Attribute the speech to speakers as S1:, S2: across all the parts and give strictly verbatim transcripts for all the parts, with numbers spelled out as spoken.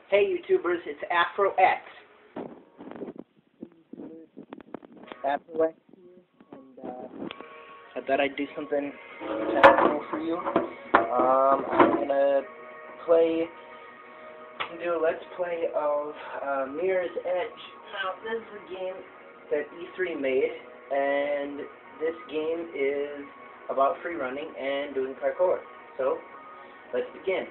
S1: Hey YouTubers, it's AfroX. AfroX here, and uh, I thought I'd do something technical for you. Um, I'm gonna play, do a let's play of uh, Mirror's Edge. Now, this is a game that E three made, and this game is about free running and doing parkour. So, let's begin.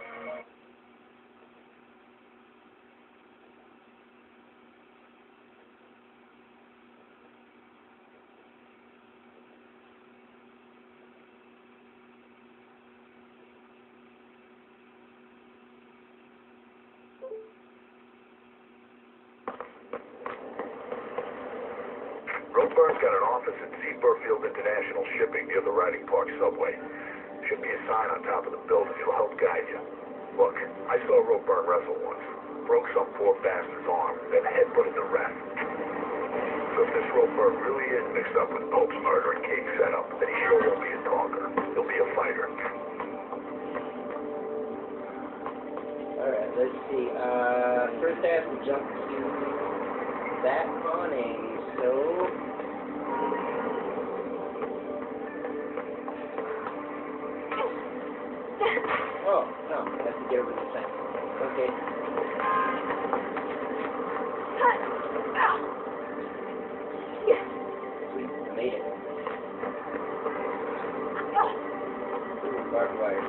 S2: Roadburn's got an office at Seaburfield International Shipping near the Riding Park subway. Should be a sign on top of the building. It'll help guide you. Look, I saw Roadburn wrestle once. Broke some poor bastard's arm, then headbutted the ref. So if this Roadburn really is mixed up with Pope's murder and Kate's setup, then he sure won't be a talker. He'll be a fighter.
S1: Alright, let's see. Uh, first I have to jump to that awning, so... Oh, no, I have to get over the fence. Okay. Sweet, I made it. Ooh, barbed wire.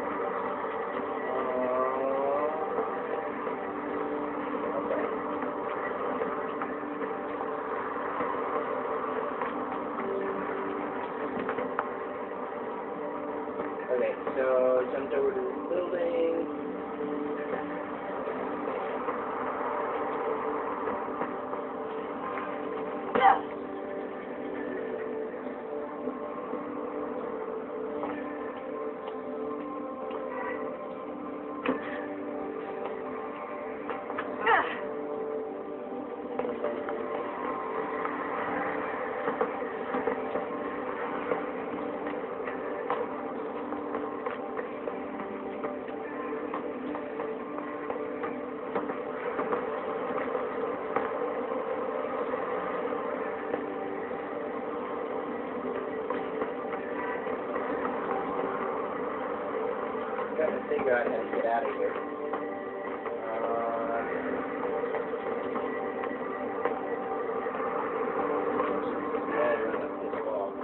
S1: Okay, so jumped over to the building. Gotta figure out how to get out of here. Uh, yeah, run up this wall.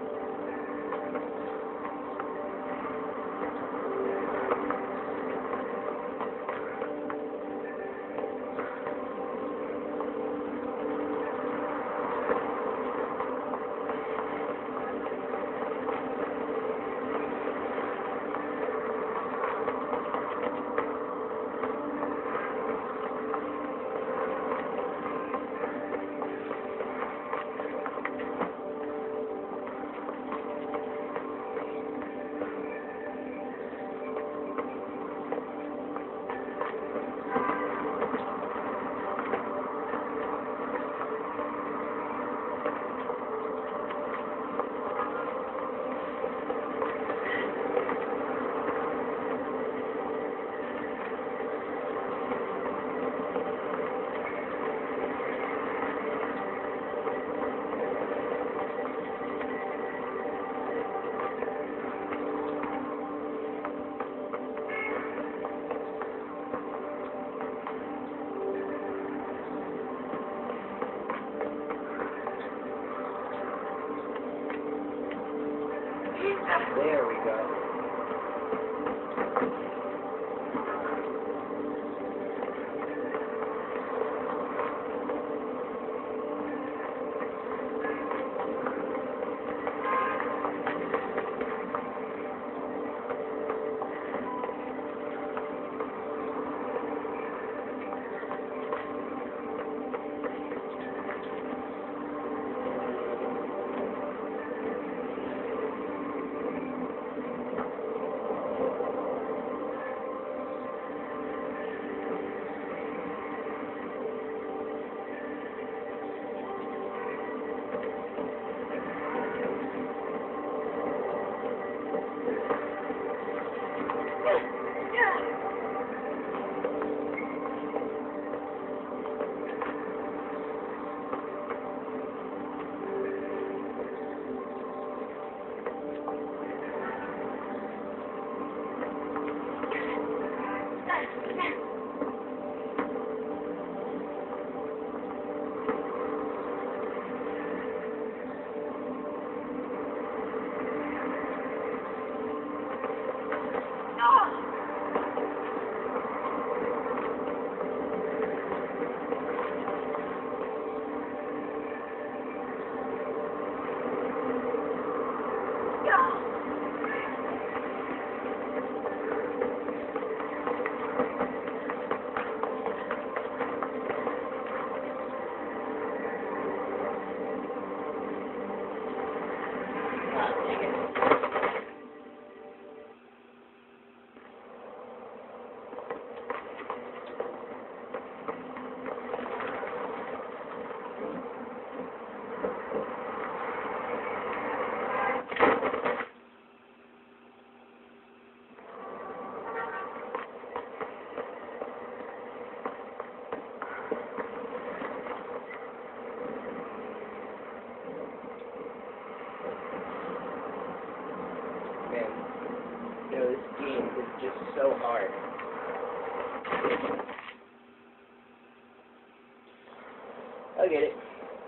S1: I get it.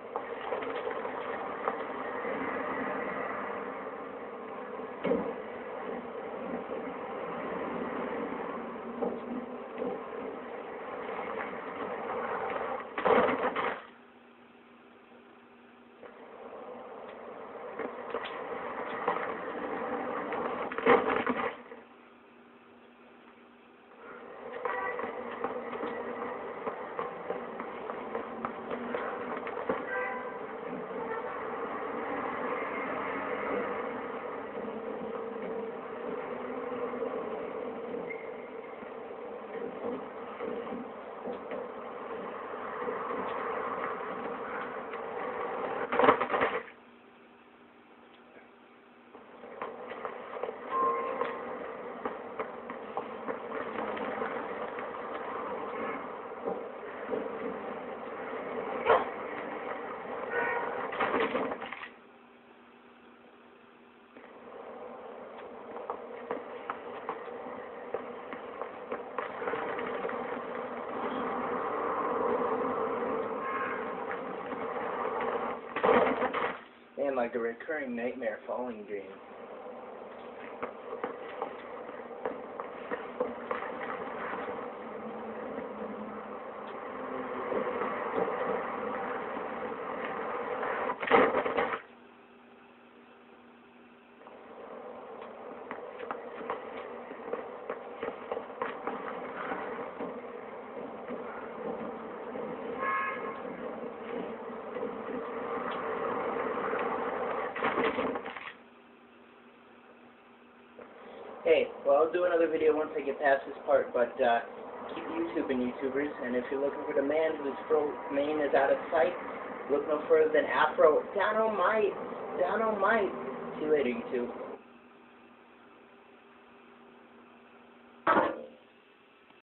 S1: And like a recurring nightmare falling dream. Hey, well, I'll do another video once I get past this part, but uh, keep YouTubing, YouTubers, and if you're looking for the man whose throat mane is out of sight, look no further than Afro Dynamite. Dynamite. See you later, YouTube.